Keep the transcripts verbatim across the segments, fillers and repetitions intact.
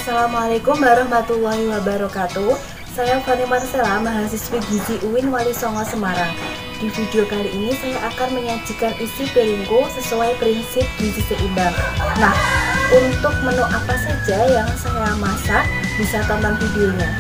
Assalamualaikum warahmatullahi wabarakatuh. Saya Fani Marcella, mahasiswi gizi U I N Wali Songo Semarang. Di video kali ini saya akan menyajikan isi piringku sesuai prinsip gizi seimbang. Nah, untuk menu apa saja yang saya masak, bisa tonton videonya.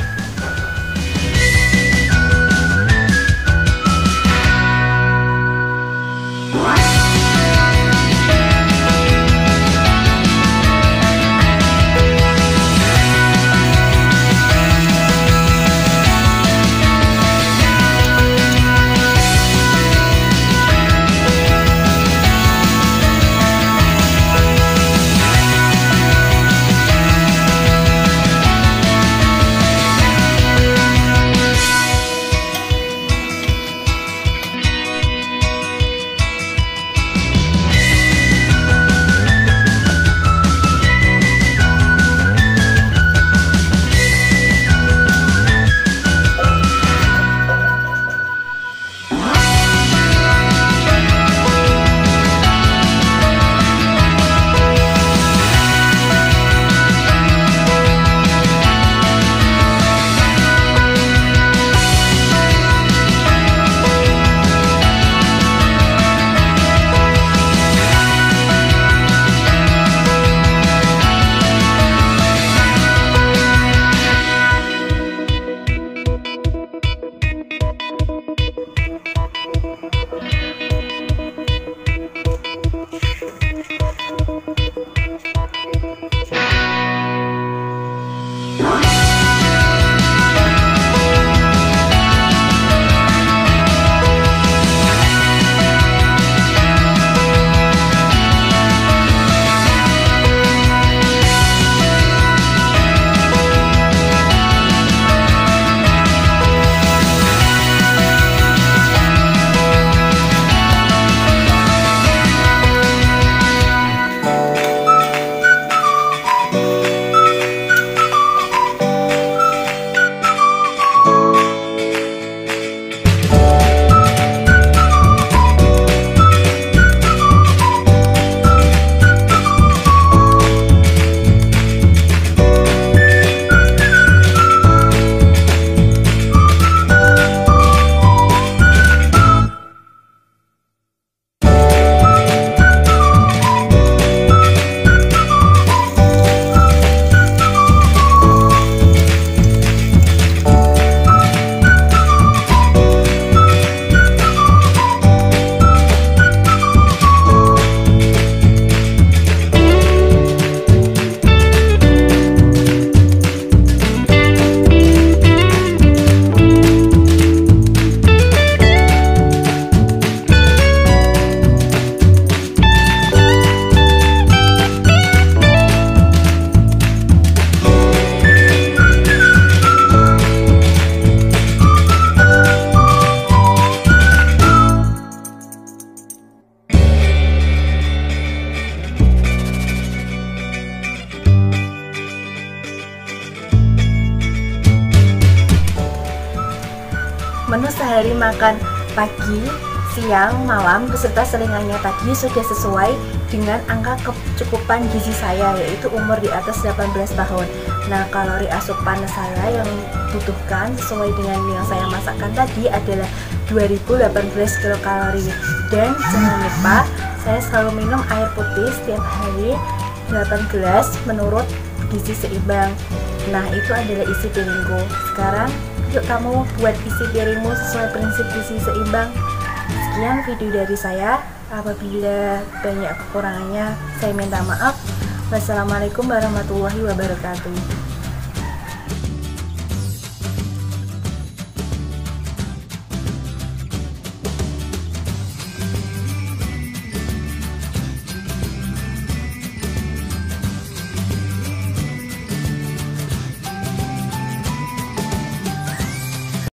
Menu sehari makan pagi, siang, malam beserta selingannya tadi sudah sesuai dengan angka kecukupan gizi saya, yaitu umur di atas delapan belas tahun. Nah, kalori asupan saya yang butuhkan sesuai dengan yang saya masakkan tadi adalah dua ribu delapan belas kilokalori. Dan jangan lupa, saya selalu minum air putih setiap hari delapan gelas menurut gizi seimbang. Nah, itu adalah isi piringku. Sekarang yuk kamu buat isi piringmu sesuai prinsip gizi seimbang. Sekian video dari saya. Apabila banyak kekurangannya, saya minta maaf. Wassalamualaikum warahmatullahi wabarakatuh.